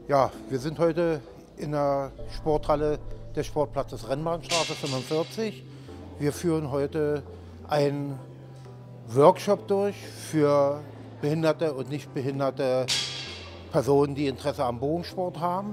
Ja, wir sind heute in der Sporthalle des Sportplatzes Rennbahnstraße 45. Wir führen heute einen Workshop durch für behinderte und nicht behinderte Personen, die Interesse am Bogensport haben.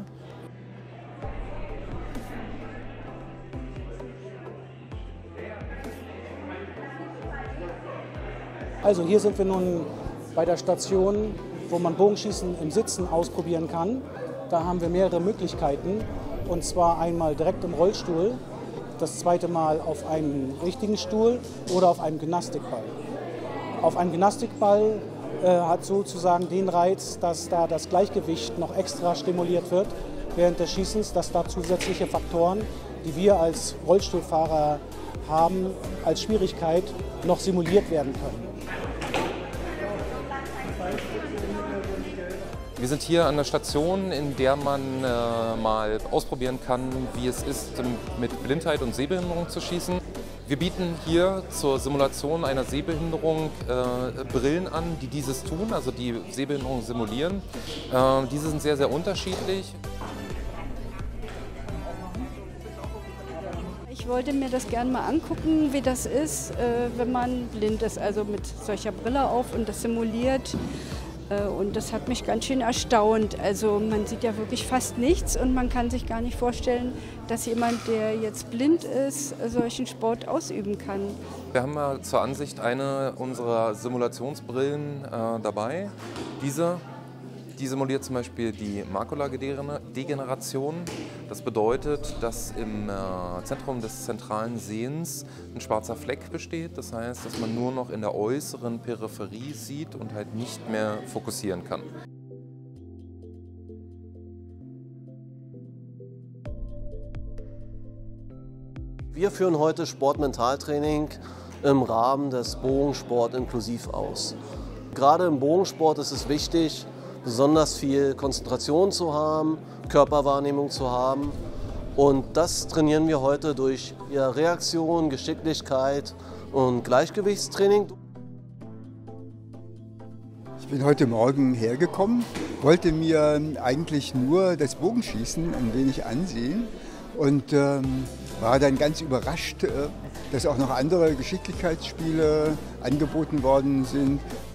Also hier sind wir nun bei der Station, wo man Bogenschießen im Sitzen ausprobieren kann. Da haben wir mehrere Möglichkeiten, und zwar einmal direkt im Rollstuhl, das zweite Mal auf einem richtigen Stuhl oder auf einem Gymnastikball. Auf einem Gymnastikball hat sozusagen den Reiz, dass da das Gleichgewicht noch extra stimuliert wird während des Schießens, dass da zusätzliche Faktoren, die wir als Rollstuhlfahrer haben, als Schwierigkeit noch simuliert werden können. Wir sind hier an der Station, in der man mal ausprobieren kann, wie es ist, mit Blindheit und Sehbehinderung zu schießen. Wir bieten hier zur Simulation einer Sehbehinderung Brillen an, die dieses tun, also die Sehbehinderung simulieren. Diese sind sehr, sehr unterschiedlich. Ich wollte mir das gerne mal angucken, wie das ist, wenn man blind ist, also mit solcher Brille auf und das simuliert. Und das hat mich ganz schön erstaunt. Also man sieht ja wirklich fast nichts und man kann sich gar nicht vorstellen, dass jemand, der jetzt blind ist, solchen Sport ausüben kann. Wir haben mal zur Ansicht eine unserer Simulationsbrillen dabei. Die simuliert zum Beispiel die Makuladegeneration. Das bedeutet, dass im Zentrum des zentralen Sehens ein schwarzer Fleck besteht. Das heißt, dass man nur noch in der äußeren Peripherie sieht und halt nicht mehr fokussieren kann. Wir führen heute Sportmentaltraining im Rahmen des Bogensport inklusiv aus. Gerade im Bogensport ist es wichtig, besonders viel Konzentration zu haben, Körperwahrnehmung zu haben. Und das trainieren wir heute durch Reaktion, Geschicklichkeit und Gleichgewichtstraining. Ich bin heute Morgen hergekommen, wollte mir eigentlich nur das Bogenschießen ein wenig ansehen und war dann ganz überrascht, dass auch noch andere Geschicklichkeitsspiele angeboten worden sind.